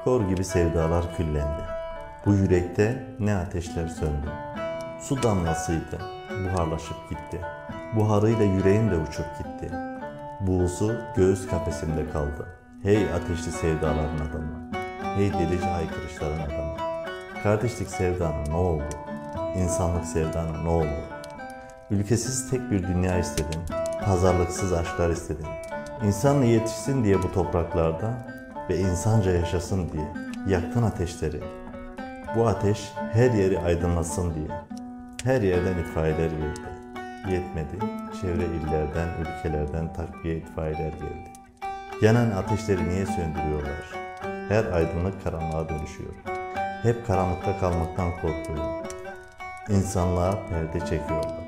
Kor gibi sevdalar küllendi. Bu yürekte ne ateşler söndü. Su damlasıydı, buharlaşıp gitti. Buharıyla yüreğim de uçup gitti. Buğusu göğüs kafesimde kaldı. Hey ateşli sevdaların adamı. Hey delice haykırışların adamı. Kardeşlik sevdana ne oldu? İnsanlık sevdana ne oldu? Ülkesiz tek bir dünya istedim. Pazarlıksız aşklar istedim. İnsanla yetişsin diye bu topraklarda ve insanca yaşasın diye yaktın ateşleri. Bu ateş her yeri aydınlatsın diye. Her yerden itfaiyeler geldi. Yetmedi, çevre illerden, ülkelerden takviye itfaiyeler geldi. Yanan ateşleri niye söndürüyorlar? Her aydınlık karanlığa dönüşüyor. Hep karanlıkta kalmaktan korkuyorum. İnsanlığa perde çekiyorlar.